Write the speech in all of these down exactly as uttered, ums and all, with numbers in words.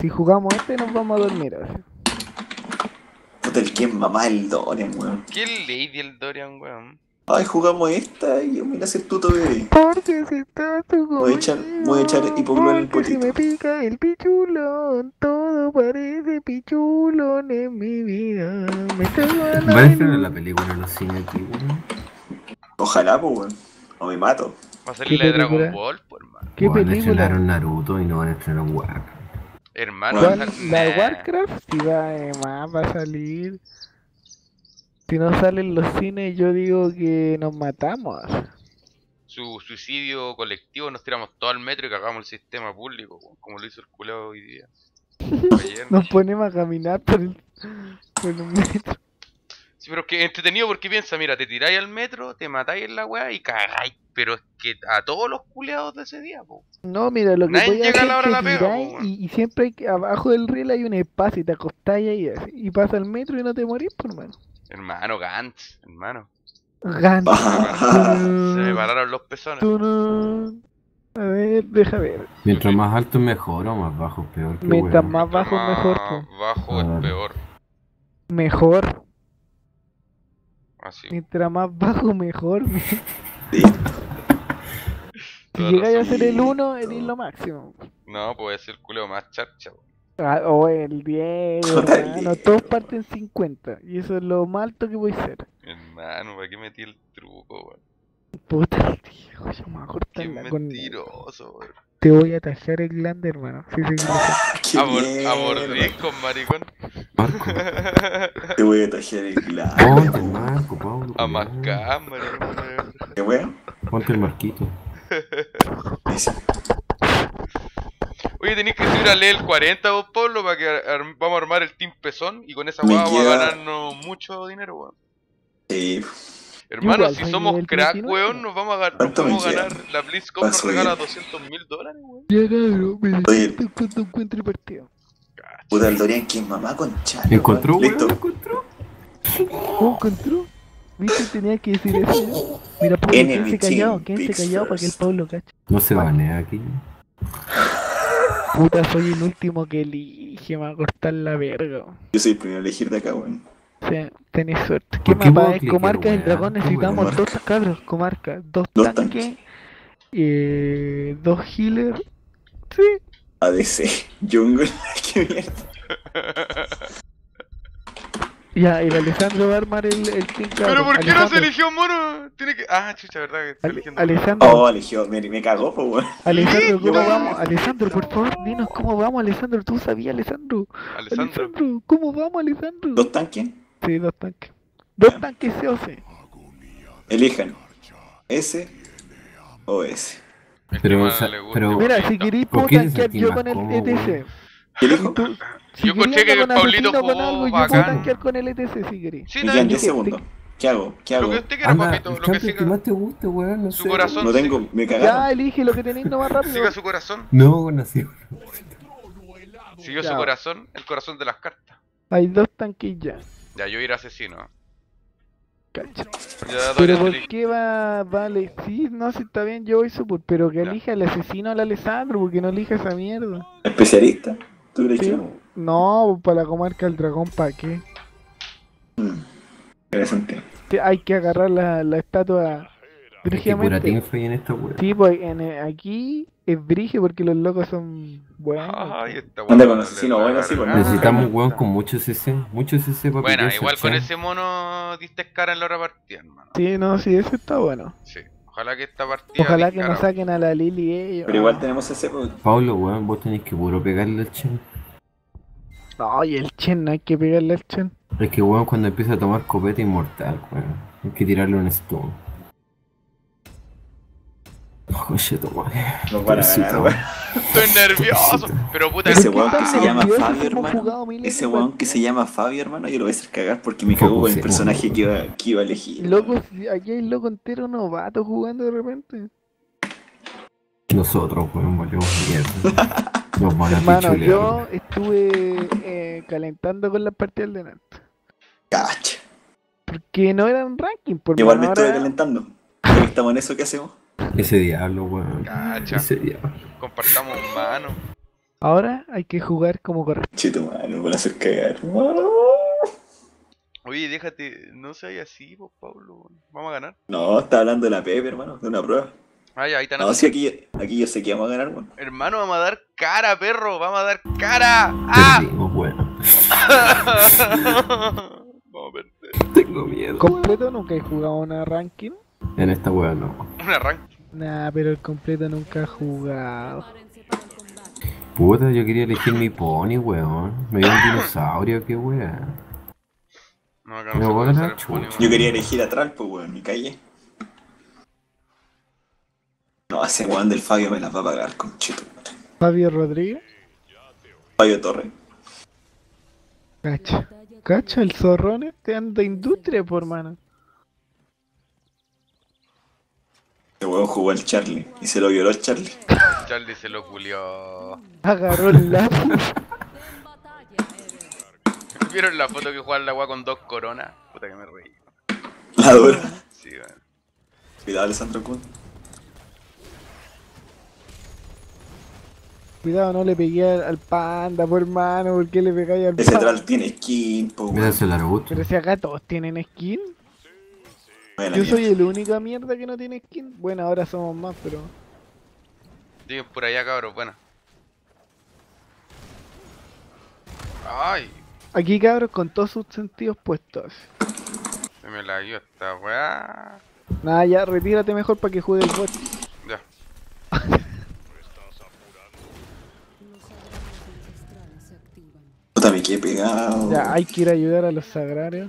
Si jugamos este nos vamos a dormir así. Puta, el que es mamá el Dorian, weón. ¿Qué lady el Dorian, weón? Ay, jugamos esta y yo me la hace el tuto, bebé. Porque si estás tú Voy a echar, voy a echar hipogloss en el porque si potito. me pica el pichulón, todo parece pichulón en mi vida. Me cago en ¿Va a la estrenar la luz. película en los cines aquí, weón? Ojalá, pues, weón. O me mato. Va a salir ¿Qué la de Dragon película? Ball, por hermano. ¿Qué Weón, película? estrenaron Naruto y no van a estrenar Warcraft. Hermano, ¿Cuál? va a sal- ¿La de Nah. Warcraft? Si va, además va a salir. Si no salen los cines, yo digo que nos matamos. Su suicidio colectivo, nos tiramos todo al metro y cagamos el sistema público, weón, como lo hizo el culeo hoy día. Ayer. Nos ponemos a caminar por el, por el metro. Sí, pero es que entretenido porque piensa, mira, te tiráis al metro, te matáis en la weá y cagáis. Pero es que a todos los culeados de ese día, po. No, mira, lo que Nadie voy a llega a hacer la hora es de que la pega, tiráis po, weón. y, y siempre hay que, abajo del riel hay un espacio y te acostáis ahí así, y pasa el metro y no te morís, por hermano. Hermano, Gantz, hermano. Gana. Se me pararon los pezones. Turun. A ver, deja ver. Mientras más alto es mejor o más bajo es peor. Qué Mientras weón. más bajo Mientras mejor, más po. bajo es Ah. peor. Mejor. Así. Mientras más bajo mejor. Sí. Si Toda llegáis a razón. ser el uno, eres lo máximo. No, puede ser el culeo más charcha, po. Ah, o el diez, Puta, el hermano. Diego. Todos parten cincuenta. Y eso es lo más alto que voy a ser. Hermano, ¿para qué metí el truco, weón? Puta, tío, yo me voy a Qué cortarla con... mentiroso, weón. Te voy a tajar el glande, hermano. Sí, sí, sí, sí. Qué A, mor- mierda. a mordiscos, maricón. Marco. Te voy a tajar el glande. Ponte el marco, Pablo. A culiao. mascar, maricón. Qué weón. Ponte el marquito. Ese. Oye, tenéis que subir a leer el cuarenta, vos, Pablo, para que ar- vamos a armar el Team Pezón y con esa Me weá vamos a queda- ganarnos mucho dinero, weón. Sí. Hermano, Igual, si soy somos nivel crack, treinta y nueve. weón, nos vamos a, gar- nos ¿Cuánto me vamos a queda? ganar. La BlizzCon nos Paso regala bien. doscientos mil dólares, weón. Ya, cabrón, me Oye. despierto cuando encuentre el partido. Puta, el Dorian, que es mamá con chalo. ¿Encontró, weón. weón? Listo. ¿Encontró? ¿Cómo encontró? ¿Viste? Tenía que decir eso. Mira, Pablo, Enemy quédense callado, team, quédense picks callado para que el first. Pablo cache. No se banea aquí. Puta, soy el último que elige, me va a cortar la verga. Yo soy el primero a elegir de acá, weón. O sea, tenés suerte. ¿Qué ¿Por qué mapa puedo es? cliquear, Comarca del weá? Dragón, ¿Cómo necesitamos es? dos cabros, comarca, dos, Dos tanques, eh, dos healers. Sí. A D C. Jungle. Qué mierda. Ya, el Alessandro va a armar el, el team Pero cabro. ¿por qué no se Alessandro, eligió mono? Tiene que. Ah, chucha, ¿verdad? Que está Ale- eligiendo. Alessandro, Oh, eligió. Me, me cagó, pues, weón. Alessandro, ¿cómo Yo- vamos? Alessandro, por favor, dinos cómo vamos, Alessandro. ¿Tú sabías, Alessandro? Alessandro. Alessandro, ¿cómo vamos, Alessandro? ¿Dos tanques? Sí, dos tanques. Dos tanques C O C. Elijan. S o S. El Pero, que o más sea, le guste, pero- porque Mira, está- si queréis ¿Por puedo qué te tanquear sentís yo más con el cómodo, E T C. weón? ¿Qué Si elijo? tú, si Yo queréis escuché que andar con Pablito asesino con jugó algo, yo bacán. puedo tanquear con el E T C si queréis. Sí, Me está quedan bien. diez segundos. ¿Qué hago? ¿Qué Lo hago? que usted quiera, Anda, papito. el Lo que chante que siga. más te guste, weón, no Su sé. corazón. No tengo. Me cagaron. Ya, elige lo que tenéis no más rápido. Siga su corazón. No, nació. Siguió Ya. su corazón. El corazón de las cartas. Hay dos tanques ya. Ya, yo iré asesino. Cacha. Ya, Pero Dorian, ¿por te qué va, vale? Sí, no, si está bien, yo voy support, pero que Ya. elija el asesino al Alessandro, porque no elija esa mierda. ¿Especialista? ¿Tú crees Sí. que? No, para la comarca del dragón, ¿para qué? Mm. Interesante. Te- Hay que agarrar la, la estatua Que pura brígidamente. teamfight en esta weón. Sí, pues en, eh, aquí es brige porque los locos son buenos. Ay, esta Anda weá con le asesino va a bueno, así, ganar. pues, Necesitamos un weón con mucho C C. Mucho C C para Bueno, pillarse igual el con chan. ese mono diste cara en la hora partida, hermano. Sí, no, sí, eso está bueno. Sí. Ojalá que esta partida. Ojalá que nos descarado. saquen a la Lili ellos. Pero igual Ah. tenemos ese. pues, Pablo, weón, vos tenés que puro pegarle al Chen. No, y el Chen, no hay que pegarle al Chen. Es que weón cuando empieza a tomar copeta inmortal, weón. Hay que tirarle un stun. Oye, toma. Nos van a ganar, weón. Estoy nervioso. Pero puta, Ese ¿Por qué weón que tan se llama nervioso Fabio, si hemos hermano. jugado miles Ese de weón que se llama Fabio, hermano, yo lo voy a hacer cagar porque me cagó con el Focusemos. personaje que iba, que iba a elegir. Loco, si aquí hay loco entero novato jugando de repente. Nosotros, weón, valemos mierda. Nos van a Hermano, pichulear. yo estuve eh, calentando con las partidas de Nantes. Cacha. Porque no eran ranking, por Igual me mano, estoy ahora- calentando. Ya que estamos en eso, ¿qué hacemos? Ese diablo, weón. Cacha. Ese diablo. compartamos mano. Ahora hay que jugar como corresponde. Chito, mano, me van a hacer cagar. Oye, déjate, no seas así, pues, Pablo. Vamos a ganar. No, está hablando de la Pepe, hermano, de una prueba. Ah, ya, ahí están. No, sí, aquí, aquí yo sé que vamos a ganar, weón. Hermano, vamos a dar cara, perro. Vamos a dar cara. ¡Ah! Perdimos, weón. Vamos a perder. Tengo miedo. ¿Completo nunca he jugado una ranking? En esta weá no. Un arranque. Nah, pero el completo nunca ha jugado. Puta, yo quería elegir mi pony, weón. Me dio un dinosaurio, qué weá. No, acá Me no se voy a puede la usar el pony, chucha. Yo quería elegir a Tralpo, weón, mi calle. No, ese weón del Fabio me las va a pagar, con chito, madre. Fabio Rodríguez. Fabio Torres. Cacha. Cacha, el zorrón este anda industria, por mano. Ese weón jugó al Charlie y se lo violó el Charlie. Charlie se lo culió. Agarró el lazo. ¿Vieron la foto que juega la weá con dos coronas? Puta que me reí. La dura. Sí, weón. Cuidado, Alessandro Kun. Cuidado, no le pegué al, al panda, por mano. ¿Por qué le pegáis al Ese panda? Tral tiene skin, po, Mira weón. ese Largut. Pero si acá todos tienen skin. Buena Yo soy mierda. el único mierda que no tiene skin. Bueno, ahora somos más, pero... Lleguen por allá, cabros, bueno. Ay, Aquí, cabros, con todos sus sentidos puestos. se me la dio esta weá. Nada, ya, retírate mejor para que juegue el bot. Ya. Puta, me quedé pegado. Ya, hay que ir a ayudar a los sagrarios.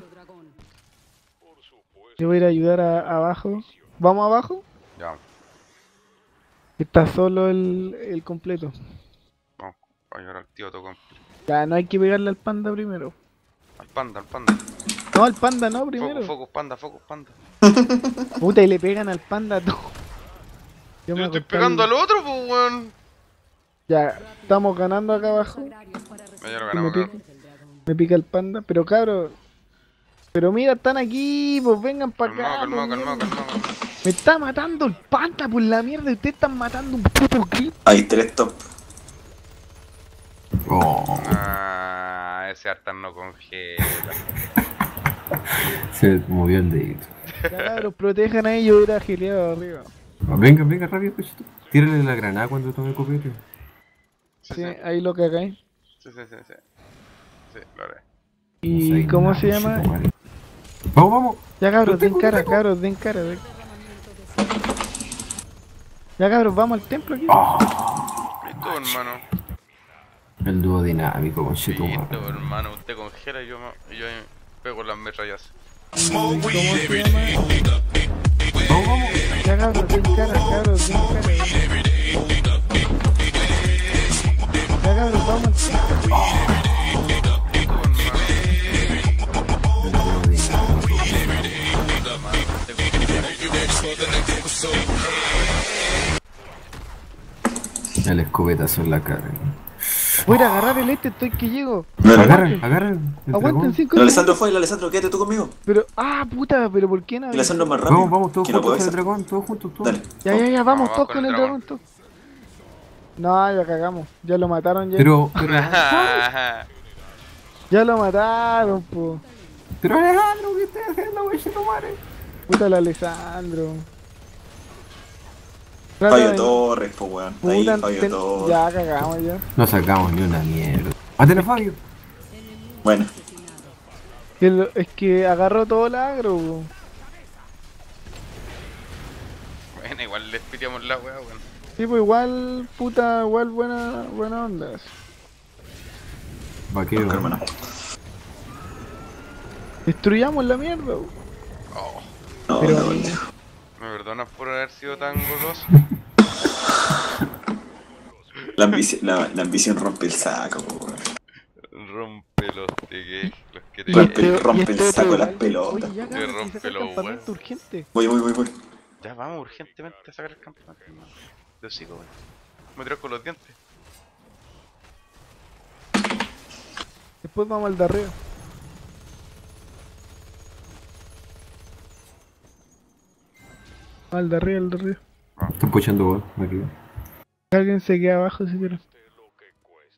Yo voy a ir a ayudar a, abajo. ¿Vamos abajo? Ya, Está solo el, el completo. vamos. Voy a llevar al tío tocón. Ya, no hay que pegarle al panda primero. Al panda, al panda. No, al panda no primero. Focus, focus, panda, focus, panda. Puta, y le pegan al panda todo. Yo Yo me estoy acosté pegando al- al otro, pues, weón. Ya, estamos ganando acá abajo. Ya lo Me ganamos, pica, cabrón. me pica el panda. Pero cabros. Pero mira, están aquí, pues vengan para Calmado, acá. calmado, pues, calmado, mierda. calmado, calmado. Me está matando el panda por la mierda. Ustedes están matando un puto clip. Hay tres top. Oh, Ah, ese Artan no congela. se movió el dedito. Ya, cabros, protejan a ellos. Era gileado arriba. Ah, venga, venga, rápido, cochito. Tírale la granada cuando tome copete. Sí, Sí, sí, ahí lo cagáis. sí, sí, sí, sí. Sí, lo haré. ¿Y No sé cómo nada, se llama? conchetumare. Vamos, vamos. Ya cabros, Lo tengo, den cara, lo tengo. cabros, den cara. den- Ya cabros, vamos al templo aquí. Listo, hermano. El dúo dinámico, con Listo, hermano. Usted congela y yo, me- y yo ahí pego las metrallas. ¿Cómo se llama? Ya cabros, den cara, cabros, den cara. Ya cabros, vamos al templo. Listo, hermano. Usted congela. El escopetazo en la cara. Voy a ir a agarrar el este, estoy que llego. No, no, no. Agarren, agarren. el Aguanten dragón. cinco El Alessandro segundos. fue, el Alessandro, quédate tú conmigo. Pero, ah, puta, pero ¿por qué no? El Alessandro es más rápido. Vamos, vamos, todos que no puedo juntos el avisar. dragón, todos juntos, todos. Dale. Ya, ya, ya, vamos, Vamos todos con con el el dragón. dragón, todos. No, ya cagamos. Ya lo mataron, ya. Pero, pero, Ya lo mataron, po. pero Alejandro, ¿qué estás haciendo, güey? Chetumare? Puta el Alessandro. Trata Fabio de- Torres, po, weón. Ahí, Puta, Fabio ten- Torres. ya cagamos ya. No sacamos ni una mierda. ¡Mátale a Fabio! Bueno, Que lo- es que agarró todo el agro, po. Bueno, igual les piteamos la weá, weón. Sí, pues igual, puta, igual buena, buena onda. Vaquero. hermano. Destruyamos la mierda, po. Oh, No, Pero- no, no. ¿me perdonas por haber sido tan goloso? La, ambici- la, la ambición rompe el saco, po, weón. Rompe los teques, los que te Y Rompe- quieren. este- rompe y el este saco otro las igual- pelotas. Oye, ya Te cabrón, rompe si saca el los campamento huevos. urgente. Voy, voy, voy, voy. Ya vamos urgentemente a sacar el campeonato, hermano. De hocico, weón. Me tiró con los dientes. Después vamos al de arriba. Al de arriba, al de arriba. Estoy puchando vos, me quedo. Alguien se queda abajo si quiere.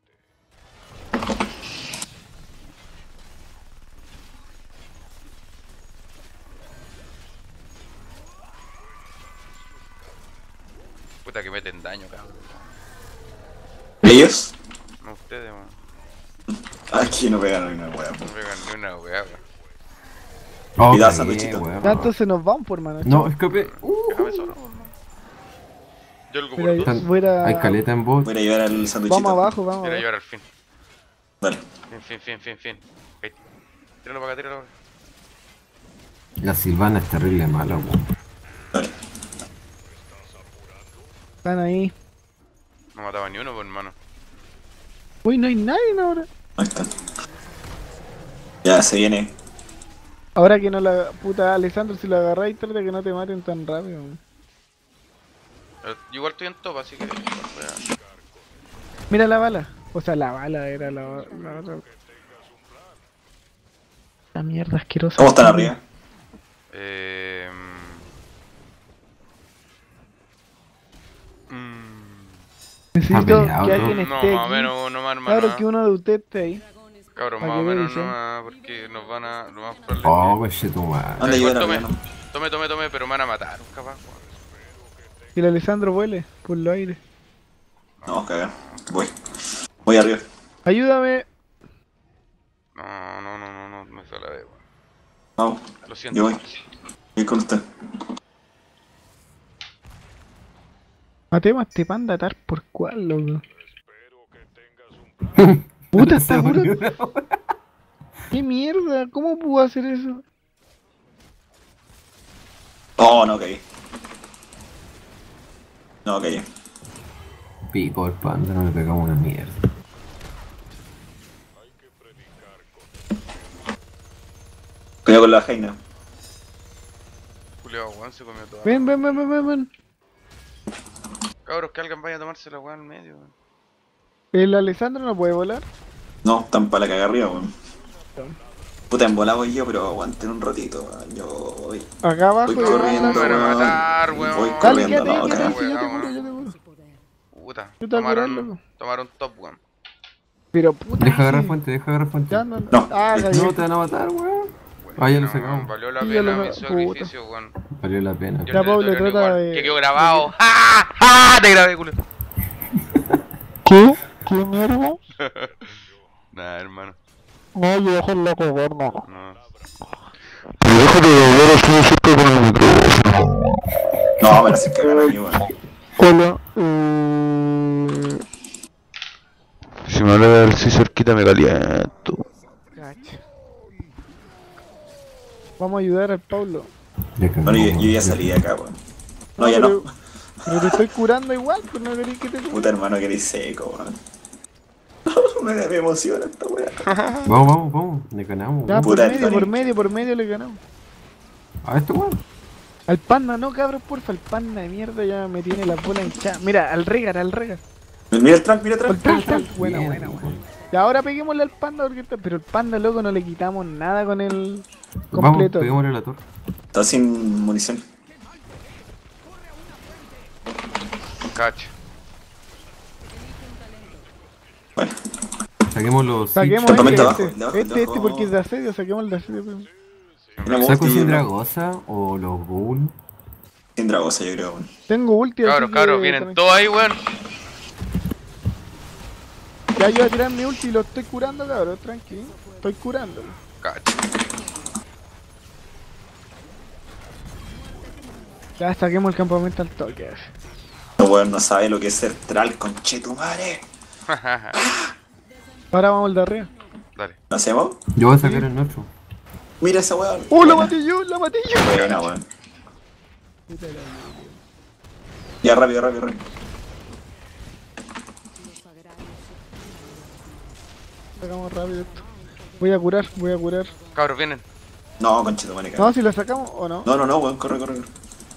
Puta que meten daño, cabrón. ¿Ellos? No ustedes, weón. Aquí no pegaron ni una wea, No po. pegan ni una weá, weón. Oh, Cuidado, cagué, sanduchito. weón. Ya entonces nos vamos por mano. No, escapé. Uh, Déjame solo, weón. Yo algo Mira, por yo- dos. Están- voy a ir a- Hay caleta en bot. Voy a ir a llevar el sanduchito. Vamos abajo, vamos Quiero abajo. llevar al fin. Dale. Fin, fin, fin, fin, fin. Ok. Tíralo para acá, tíralo para acá. La Silvana es terrible mala, weón. Dale. Están ahí. No mataba ni uno, pues, hermano. Uy, no hay nadie ahora. Ahí está. Ya, se viene. Ahora que no la puta Alessandro, si la agarráis, trata que no te maten tan rápido. weón. Pero yo igual estoy en top, así que. Voy a- Mira la bala. O sea, la bala era la, la otra. La mierda asquerosa. ¿Cómo están arriba? Eh. mm, Necesito Está peleado, que ¿no? alguien No, esté más o aquí. menos, no más, hermano. Claro, que uno de ustedes esté ahí. Cabrón, para más o que menos, veáis, no ¿eh? más, porque nos van a. Lo más probable Oh, es coche tu madre. Anda a igual llevar tome. arriba, ¿no? Tome, tome, tome, pero me van a matar, capaz, weón. Que el Alessandro vuele por los aires. No, cagar. Voy. Voy arriba. Ayúdame. No, no, no, no, no, me fue a la vez, weón. Vamos. Lo siento. Yo voy. Voy con usted. Matemos a este panda tar por cual, loco. Puta, ¿está seguro? ¿Qué mierda? ¿Cómo pudo hacer eso? Oh, no caí. No caí. Pico el panda, no le pegamos una mierda. Cuidado con la jaina. Julio, weón, se comió toda. Ven, ven, ven, ven, ven, ven. Cabros, que alguien vaya a tomarse la weá en medio, weón. ¿El Alessandro no puede volar? No, están para la caga arriba, weón. Puta, embolado voy yo, pero aguanten un ratito, weón. Yo voy. Acá abajo Voy y corriendo, Me van a weón. matar, weón. Voy Dale, corriendo, quédate ahí, no, quédate ahí, cagar. si yo te Weón, curo, weón. yo te curo. Puta, Yo te voy a curar, tomaron, loco. tomaron top, weón. Pero puta. Deja agarrar sí. fuente, deja agarrar fuente. Ya no, No. Ah, No, cagué. No te van a matar, weón. Ah, ya lo No, sacamos. Valió la Sí, ya pena lo mi sa- sacrificio, weón. Valió la pena. Yo Ya, el Pablo, editorial trata igual, de- que quedó grabado. ¡Ja! ¡Ja! Te grabé, culo. ¿Qué? ¿Qué mierda? Nah, hermano. No, yo dejo la cagar, no. No. No, me la hacen cagar a mí, weón. Hola, eh... Si me habla de así cerquita me caliento. Cacha. Vamos a ayudar al Pablo. Ya cagamos, Bueno, yo, yo ya weón. salí de acá, weón. No, ya pero, no. pero te estoy curando igual, pues no querés que te cure. Puta hermano, que eres seco, weón. me, me emociona esta weá. Vamos, vamos, vamos. Le ganamos, Ya, weón. por Puta, medio, Tony. por medio, por medio le ganamos. A esto, weón. Al panda, no cabros, porfa, el panda de mierda ya me tiene la bola hinchada. Mira, al regar, al regar. Mira el trank, mira el Al trank. trank, trank. Buena, Bien, buena, buena. weón. Y ahora peguémosle al panda porque está. Pero el panda, loco, no le quitamos nada con el Vamos, completo. peguémosle a la torre. Está sin munición. Cacho. Bueno, Saquemos los Saquemos Sitch. Campamento este, abajo, este, de abajo, este, de este abajo. porque es de asedio, saquemos el de asedio. pues. tenemos ¿Saco ulti, sin ¿no? Dragosa o los Ghoul? Sin Dragosa, yo creo, weón. Tengo ulti, así Cabros, que cabros, vienen tranqui- todos ahí, weón. Ya yo voy a tirar mi ulti y lo estoy curando, cabrón, tranqui. Estoy curándolo. Cacho. Ya saquemos el campamento al toque. No, weón, no sabe lo que es ser tral, conchetumare. Ahora vamos al de arriba. Dale. ¿Lo hacemos? Yo voy a sacar el Nacho. Mira esa weón. ¡Oh, la Buena. maté yo! ¡La maté yo! Buena, weón. Ya, rápido, rápido, rápido. Sacamos rápido esto. Voy a curar, voy a curar. Cabros, vienen. No, conchetumare, No, cabrón. si lo sacamos o no. No, no, no, weón, corre, corre.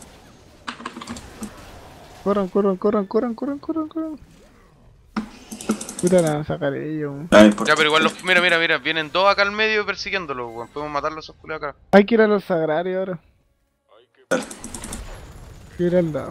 Corran, corran, corran, corran, corran, corran, corran. Puta, la sacaré yo. weón. No, no importa. Ya, pero igual los. Mira, mira, mira. Vienen dos acá al medio persiguiéndolo, weón. Podemos matarlos esos culiados acá. Hay que ir a los sagrarios ahora. Dale. Hay que ir al lado.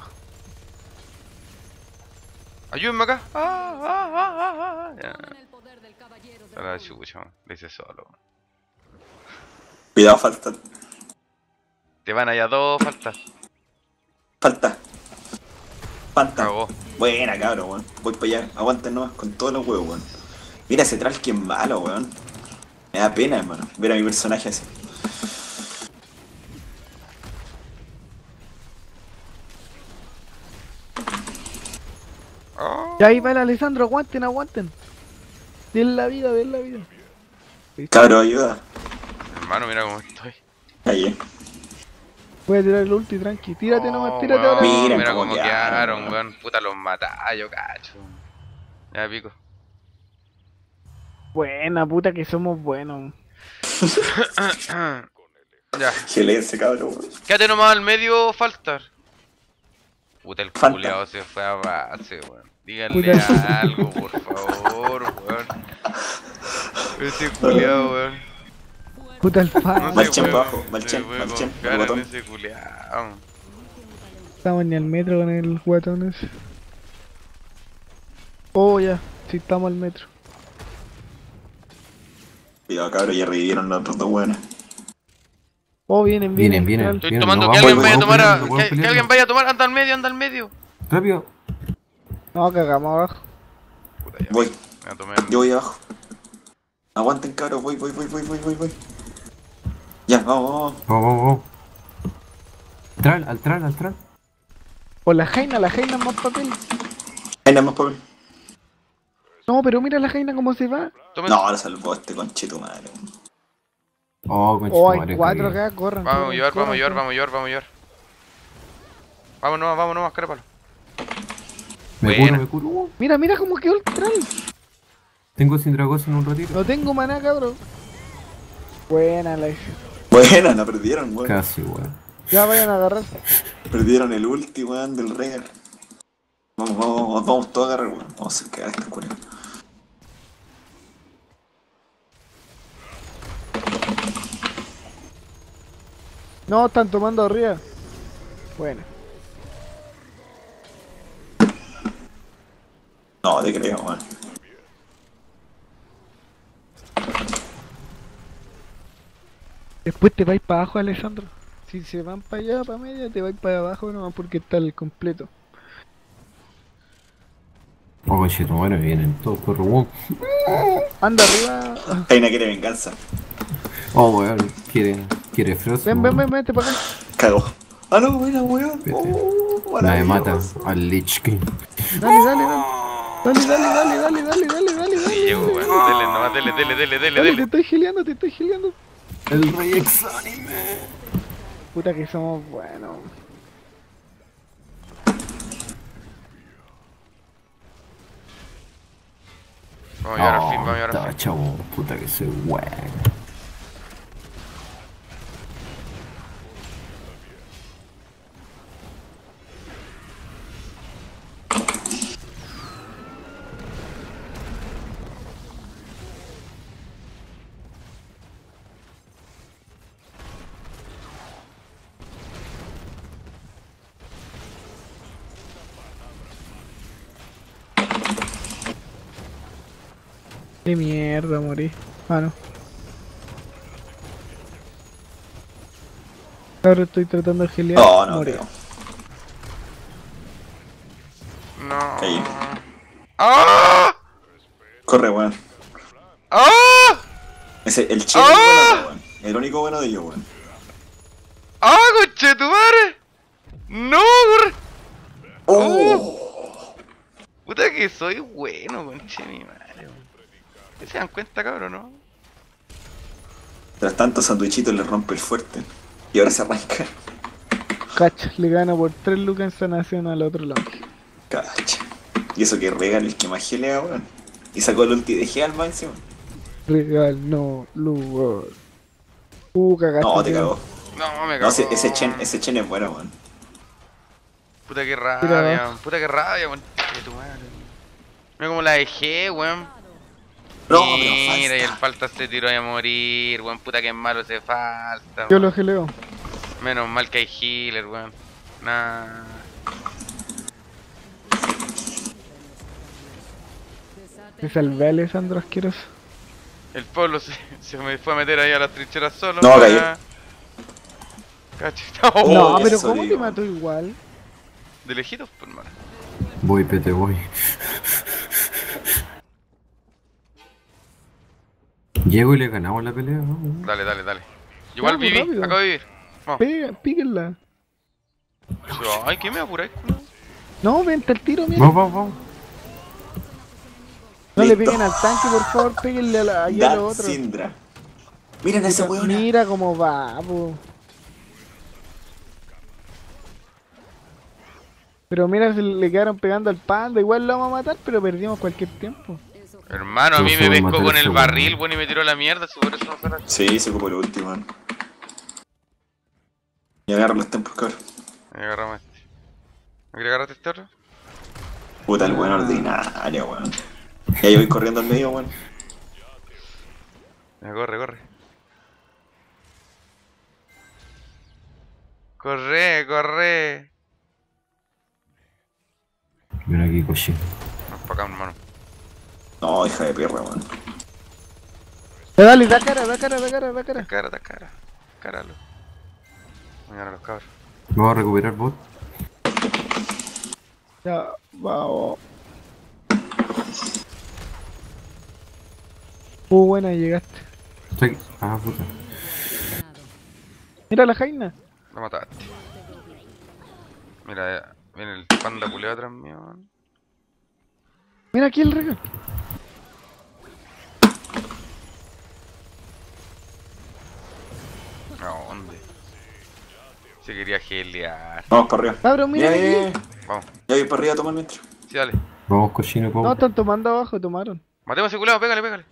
Ayúdenme acá. Ah, ah, ah, ah, ah. Ya. A la chucha, weón. Lo hice solo, weón. Cuidado, falta. Te van allá dos faltas. Falta. Panta. Cagó. Buena, cabrón, weón. Voy para allá. Aguanten nomás con todos los huevos, weón. Mira ese tral que es malo, weón. Me da pena, hermano, ver a mi personaje así. Oh. Ya ahí va el Alessandro, aguanten, aguanten. Den la vida, den la vida. Cabrón, ayuda. Hermano, mira cómo estoy. Ahí. Voy a tirar el ulti, tranqui. Tírate Oh, nomás, tírate weón, ahora. Miren mira cómo cómo quedaron, quedaron, weón. weón. Puta, los matá, yo cacho. Ya pico. Buena, puta que somos buenos. Ya. Gelé ese cabrón, weón. Quédate nomás al medio, Falstar. Puta, el Falta. culiao se fue a base, weón. Díganle Puta. algo, por favor, weón. Ese culiao, weón. Puta el No fan. se Malchen puede- pa' abajo, se Malchen, puede Malchen, confiar el en botón. ese culiao. Estamos ni al metro con el guatón ese. Oh, ya. Sí, estamos al metro. Cuidado, cabrón, ya revivieron los otros dos weones. Oh, vienen, Vienen, vienen. vienen. Tral. Estoy Bien, tomando, no, que vamos, alguien vaya a vamos tomar a, peleando, vamos que, que peleando. alguien vaya a tomar, anda al medio, anda al medio. Rápido. No, cagamos abajo. Puta, ya. Voy, Me a tomar. yo voy abajo. Aguanten, cabrón, voy, voy, voy, voy, voy, voy, voy. Ya, vamos, vamos. Vamos, vamos, vamos. Tral, al tral, al tral. O la Jaina, la Jaina es más papel. Ahí nada más, papel. No, pero mira la Jaina cómo se va. Tomen- No, lo salvó este conchito madre. Oh, concha Oh, tu hay madre, cuatro cagué. acá, corran. Vamos a corran, llevar, vamos a corran, llevar, corran. vamos a llevar, vamos a llevar. Vámonos, vámonos, carépalo. Me Buena. curo, me curo. Uh, Mira, mira cómo quedó el tral. Tengo sin dragón en un ratito. No tengo maná, cabrón. Buena la hice. Buena, la perdieron, weón. Casi, weón. Ya vayan a agarrar. Perdieron el ulti, weón, del Regal. Vamos, vamos, vamos, vamos todos a agarrar, weón. Vamos a quedar esta curia. No, están tomando arriba. Bueno. No, te creo, weón. Después te vais para abajo, Alessandro. Si se van para allá, para media, te vais para abajo nomás porque está el completo. Oh, concha tu madre, vienen todos, corro, weón. Anda arriba. Ah, Jaina quiere venganza. Oh, weón, quiere, quiere Frost. Ven, ven, ven, vente para acá. Cagó. Ah, no, buena, weón. Vete. Oh, Nadie mata maravilloso. al Lich King. Dale, dale, dale. Dale, dale, dale, dale, dale, dale, dale, Sí, dale. llego, weón. Dele, nomás, dele, dele, dele, dele, Dale, te dele. estoy gileando, te estoy gileando. El rey exánime. Puta que somos buenos. Vamos a llegar al fin, vamos a llegar al Está fin. chavo, puta que soy weón. Qué mierda, morí. Ah, no. Ahora estoy tratando de gilear. No, no, morí. creo. No. Ahí. ¡Ah! Corre, weón. ¡Ah! Ese, el chile es ¡Ah! bueno, weón. El único bueno de ellos, weón. ¡Ah, conche tu madre! ¡No, corre! ¡Oh! Puta que soy bueno, conche mi madre, weón. ¿Se dan cuenta, cabrón, no? Tras tanto, Sandwichito le rompe el fuerte. Y ahora se arranca. Cacha, le gana por tres lucas en sanación al otro lado. Cacha. Y eso que Regal el que más gelea, weón. Y sacó el ulti de Heal más encima. Regal, no, lugar. Uh, cagaste. No, te tío. cagó. No, me No, cago. ese, ese Chen, ese Chen es bueno, weón. Puta que Tira rabia, abajo. puta que rabia, weón. De tu madre. Mira cómo la dejé, weón. No, Mira, y pero el falta. falta se tiró a morir, weón. Puta que es malo ese falta, Yo weón. lo geleo. Menos mal que hay healer, weón. Nah. Te salvé, Alessandro, asqueroso. El pueblo se, se me fue a meter ahí a las trincheras solo. No, weón. cayó. Cacho. Oh, no, pero eso ¿cómo te digo. mató igual? De lejitos, pues, hermano. Voy, pete, voy. Llego y le ganamos la pelea, ¿no? Dale, dale, dale. Igual Vamos, viví, rápido. acabo de vivir. Vamos. Pega, píquenla. Ay, ¿qué me apuráis, culo? No, vente al tiro, mira. Vamos, vamos, vamos. No le Listo. peguen al tanque, por favor, péguenle a la, aquí a Dark los otros. Syndra. Miren a esa weona. Mira cómo va, po. Pero mira, se le quedaron pegando al panda. Igual lo vamos a matar, pero perdimos cualquier tiempo. Hermano, a mí No me solo pescó matar con ese el weón. barril, bueno, y me tiró la mierda, si por eso no fue la... Sí, se ocupó el último, man. Y agarran los templos, cabrón. Ahí agarramos este. ¿Me quieres agarrar este otro? Puta, el weón ordinario, weón. Ya yo voy corriendo al medio, weón. Venga, corre, corre. Corre, corre. Ven aquí, cochino. Vamos para acá, hermano. No, hija de perra, weón. Ya, dale, da cara, da cara, da cara, da Da cara. cara, da cara. Cáralo. Mañana los cabros. Vamos a recuperar bot. Ya, vamos. Uh, buena, llegaste. Está aquí. Ah, puta. Mira la Jaina. Lo mataste. Mira, ya, viene el panda culeado atrás mío, man. Mira aquí el regalo. ¿A dónde? Se quería gelear. Vamos para arriba. Cabrón, mira Ya, ya, aquí. ya. Vamos, Ya voy para arriba a tomar mientras. sí, dale. Vamos, cochino, No, pobre. están tomando abajo, tomaron. Matemos a ese culeado, pégale, pégale.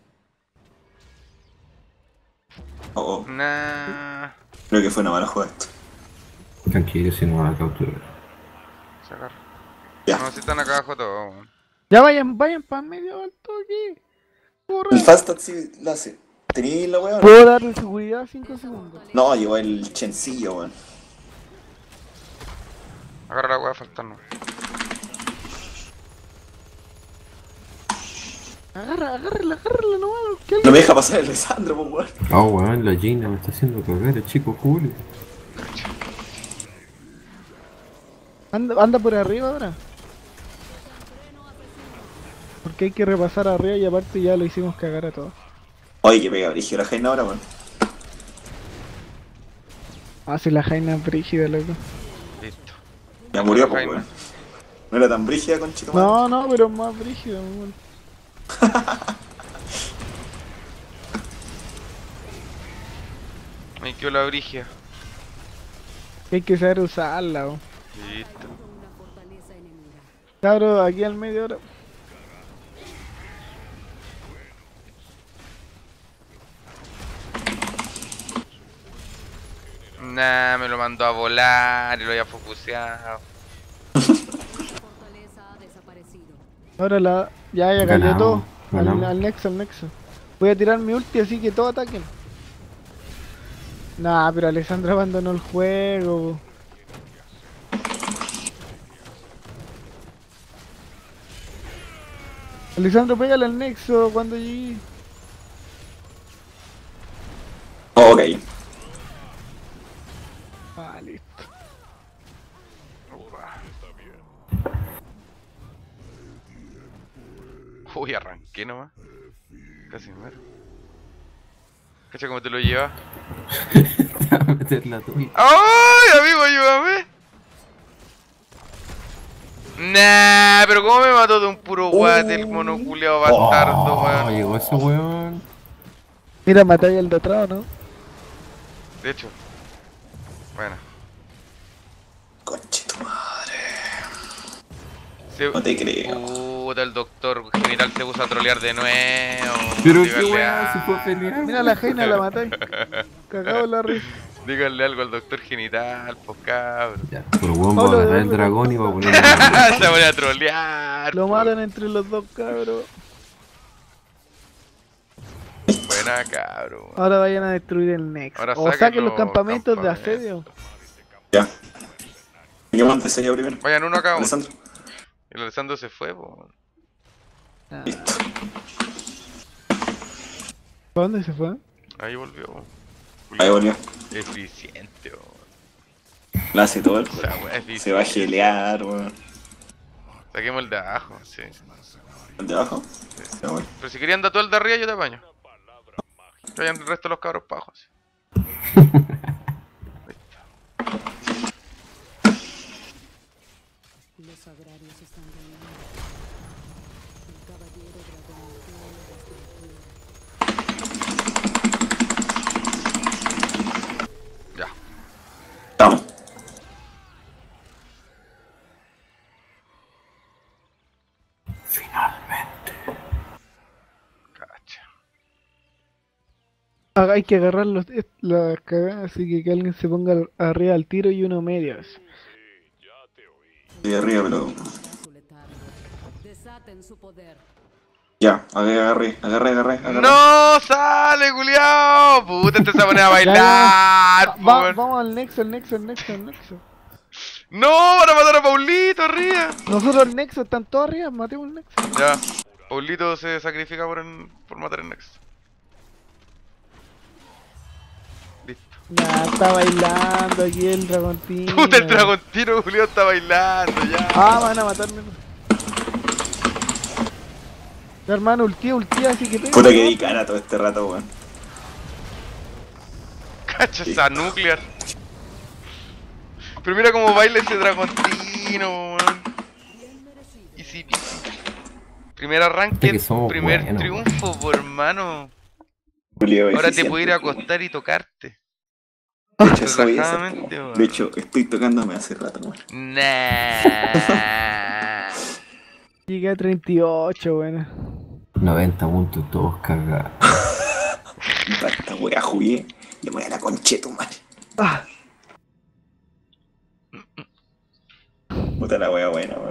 Oh, oh. Nah. Creo que fue una mala jugada esto. Tranquilo, si no va a capturar. Se agarra. Ya. No, si están acá abajo todos, man. Ya vayan, vayan para medio alto aquí. Corre. El Fastat sí lo hace. ¿Tenéis la weón? Puedo darle seguridad cinco segundos. No, llegó el chencillo, weón. Agarra la weá faltando. Agarra, agárrala, agárrala nomás. que No alguien- me deja pasar el Alessandro, pues, weón. Ah, weón, la Gina me está haciendo cagar, el chico Julio. Anda, anda por arriba ahora. Porque hay que repasar arriba y aparte ya lo hicimos cagar a todos. Oye, que pega brígido la Jaina ahora, weón. Ah, si la Jaina es brígida, loco. Listo. Ya murió, La pues, Jaina. weón. No era tan brígida, conchito, madre. No, no, pero es más brígida, weón. Me quedó la brigia. Hay que saber usarla, weón. Listo. Cabro, aquí al medio ahora. Nah, me lo mandó a volar y lo había focuseado. Ahora la. Ya, ya cayó Ganamos, todo. Al, ganamos. al nexo, al nexo. Voy a tirar mi ulti así que todos ataquen. Nah, pero Alessandra abandonó el juego. Po. Alessandro, pégale al nexo cuando llegue. Oh, ok. Ah, listo. Uy, arranqué nomás. Casi me muero. ¿Cacha cómo te lo llevas? Te va a meter la tuya. ¡Ay, amigo, ayúdame! Nah, pero ¿cómo me mató de un puro guate el monoculeado bastardo, Oh, weón? llegó ese weón. Mira, matáis al de atrás, ¿no? De hecho. Bueno. Conchito, madre. Se... No te creo. Puta, el doctor genital se puso a trolear de nuevo. Pero qué Díganle, weón, a- se fue a pelear. Mira, la Jaina la matáis. Cagado la risa. Díganle algo al doctor genital, pues cabrón. Ya, pero weón va a Pablo, agarrar el devuelve. dragón y va a poner. Se pone a trolear. Lo po. matan entre los dos, cabros. Buena, cabrón. Ahora vayan a destruir el Nex. Ahora O saquen saquen los los campamentos de campamentos. asedio. Ya. ¿Y qué más te sería primero? Vayan uno acá, uno. Alessandro. El Alessandro se fue, po. Ah, Listo. ¿para dónde se fue? Ahí volvió. po. Ahí volvió. Eficiente, po. La hace todo el O sea, juego. weón, eficiente. Se va a gelear, weón. Saquemos el de abajo, sí. ¿El de abajo? Ya voy. Pero si querían dar todo el de arriba, yo te apaño. Que vayan el resto de los cabros para abajo, sí. Los agrarios están ganando. El caballero dragón tiene las Ya. Vamos. Cacha. Ah, hay que agarrar los, est- las cagadas, así que que alguien se ponga al- arriba al tiro y uno medio. así. Estoy arriba, pero. su letargo. Desaten su poder. Ya, agarré, agarré, agarré, agarré. agarré. ¡No! ¡Sale, culiao! Puta, te se va a poner a Ya, bailar, ya. po, Va- weón. vamos al nexo, al nexo, al nexo, al nexo. ¡No! ¡Van a matar a Paulito arriba! Nosotros el nexo, están todos arriba, matemos el nexo. Ya. Paulito se sacrifica por, en- por matar el Nexo. Listo. Ya, está bailando aquí el dragontino. Puta, el dragontino culiao está bailando, ya. Ah, van a matarme. Ya, hermano, ultía, ultía, así que pega. Puta que di cara todo este rato, weón. Cacha esa nuclear. Pero mira cómo baila ese dragontino, weón. Easy peasy. Primer arranque, que somos primer buenos, triunfo, por hermano. Julio, Ahora te eficiente, puedo ir a weón. acostar y tocarte. De hecho, eso voy a hacer, Relajadamente, weón. weón. De hecho, estoy tocándome hace rato, weón. Nah. Llegué a treinta y ocho, bueno. noventa puntos, todos cagados. Puta, esta wea jugué. Le voy a la concheta, madre. Ah, Puta la wea buena, weón.